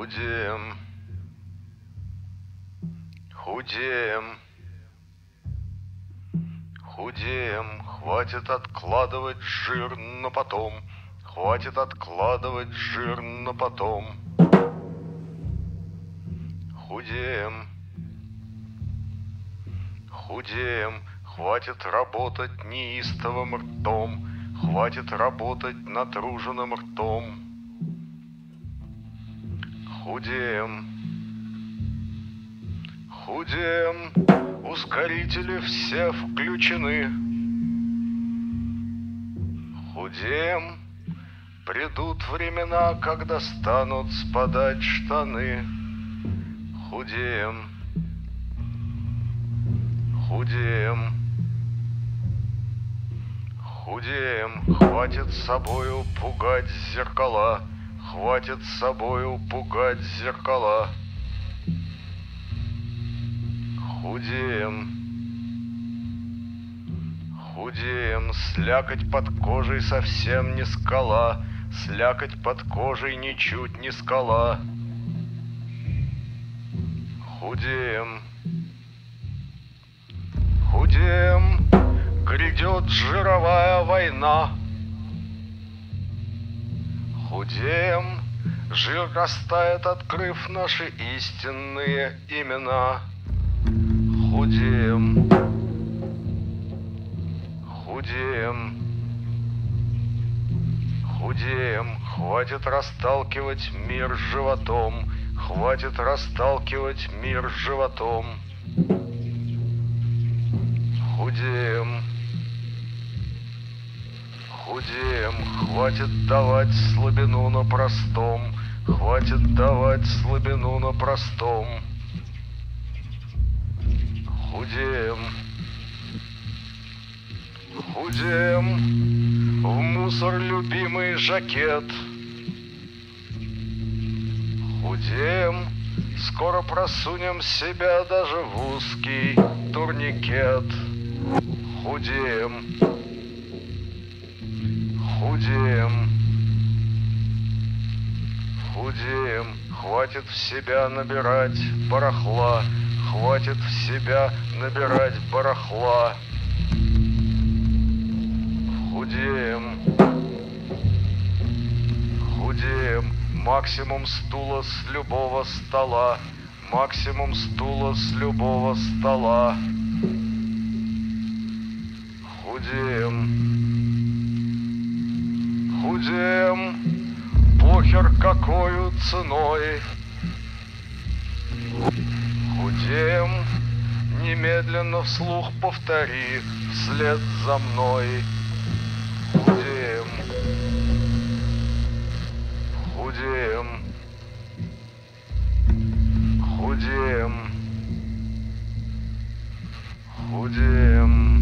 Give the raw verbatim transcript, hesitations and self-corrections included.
Худеем, худеем, худеем, хватит откладывать жир на потом, хватит откладывать жир на потом. Худеем, худеем, хватит работать неистовым ртом, хватит работать натруженным ртом. Худеем, худеем, ускорители все включены. Худеем, придут времена, когда станут спадать штаны. Худеем, худеем, худеем, хватит собою пугать зеркала, хватит собою пугать зеркала. Худеем, худеем, слякоть под кожей совсем не скала, слякоть под кожей ничуть не скала. Худеем, худеем, грядет жировая война. Худеем, жир растает, открыв наши истинные имена. Худеем, худеем, худеем, хватит расталкивать мир животом, хватит расталкивать мир животом. Худеем, худеем, хватит давать слабину на простом, хватит давать слабину на простом. Худеем, худеем, в мусор любимый жакет. Худеем, скоро просунем себя даже в узкий турникет. Худеем, худеем, худеем, хватит в себя набирать барахла, хватит в себя набирать барахла. Худеем, худеем, максимум стула с любого стола, максимум стула с любого стола. Худеем, худеем, похер какою ценой. Худеем, немедленно вслух повтори вслед за мной. Худеем, худеем, худеем, худеем.